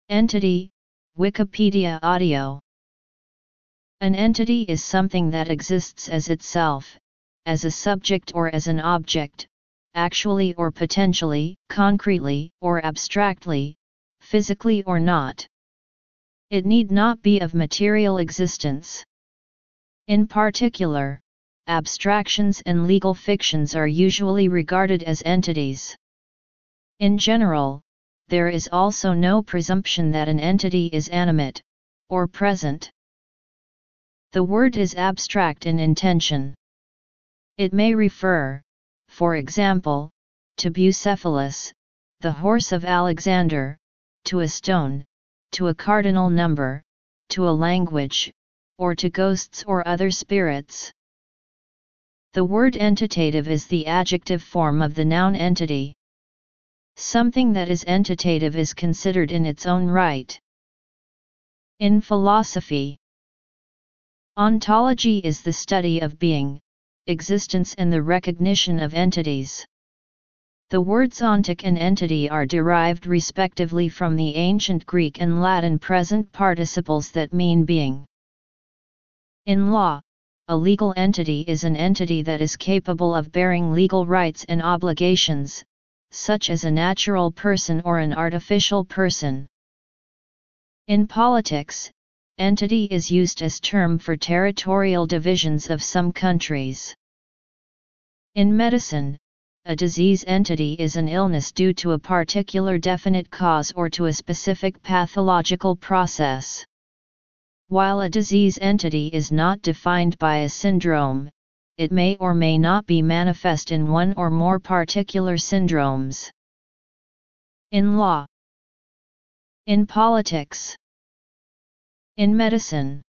Entity, Wikipedia audio. An entity is something that exists as itself, as a subject or as an object, actually or potentially, concretely or abstractly, physically or not. It need not be of material existence. In particular, abstractions and legal fictions are usually regarded as entities. In general, there is also no presumption that an entity is animate, or present. The word is abstract in intention. It may refer, for example, to Bucephalus, the horse of Alexander, to a stone, to a cardinal number, to a language, or to ghosts or other spirits. The word entitative is the adjective form of the noun entity. Something that is entitative is considered in its own right. In philosophy, ontology is the study of being, existence and the recognition of entities. The words ontic and entity are derived respectively from the ancient Greek and Latin present participles that mean being. In law, a legal entity is an entity that is capable of bearing legal rights and obligations, such as a natural person or an artificial person. In politics, entity is used as term for territorial divisions of some countries. In medicine, a disease entity is an illness due to a particular definite cause or to a specific pathological process. While a disease entity is not defined by a syndrome, it may or may not be manifest in one or more particular syndromes. In law, in politics, in medicine,